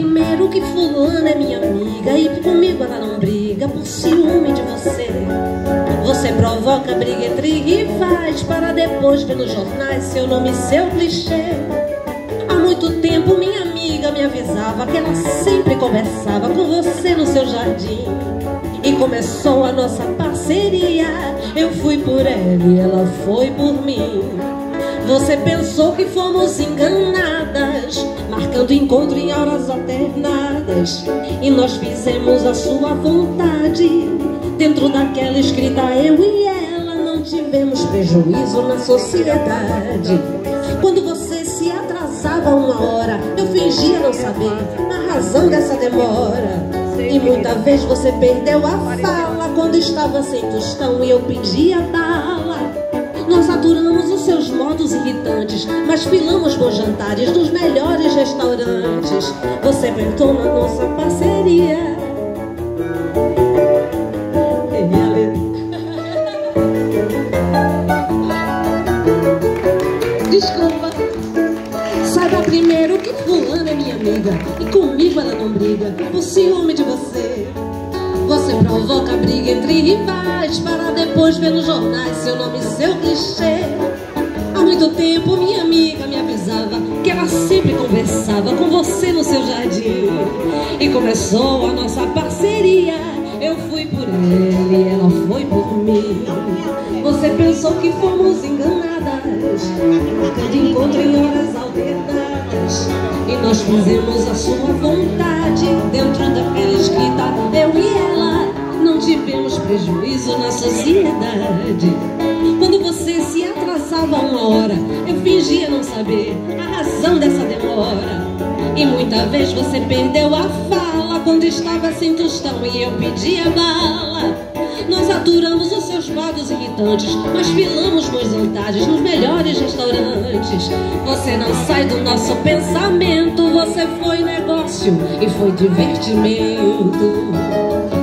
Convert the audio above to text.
primeiro que fulana é minha amiga e comigo ela não briga por ciúme de você. Você provoca briga entre rivais para depois ver nos jornais seu nome e seu clichê. Há muito tempo minha amiga me avisava que ela sempre conversava com você no seu jardim. E começou a nossa parceria, eu fui por ela e ela foi por mim. Você pensou que fomos enganadas, marcando encontro em horas alternadas, e nós fizemos a sua vontade. Dentro daquela escrita eu e ela não tivemos prejuízo na sociedade. Quando você se atrasava uma hora, eu fingia não saber a razão dessa demora. E muita vez você perdeu a fala quando estava sem tostão e eu pedia bala. Nós adoramos os seus modos irritantes, mas filamos bons jantares nos melhores restaurantes. Você inventou na nossa parceria. Desculpa. Saiba primeiro que fulana é minha amiga e comigo ela não briga por ciúme de você. Você provoca briga entre rivais para depois ver nos jornais seu nome e seu clichê. Há muito tempo minha amiga me avisava que ela sempre conversava com você no seu jardim. E começou a nossa parceria, eu fui por ela e ela foi por mim. Você pensou que fomos enganadas, marcando encontro em horas alternadas, e nós fizemos a sua vontade. Dentro daquela escrita eu e ela não tivemos prejuízo na sociedade. Quando você se atrasava uma hora, eu fingia não saber a razão dessa demora. E muita vez você perdeu a fala quando estava sem tostão e eu pedia bala. Nós aturamos os seus modos irritantes, mas filamos bons jantares nos melhores restaurantes. Você não sai do nosso pensamento, você foi negócio e foi divertimento.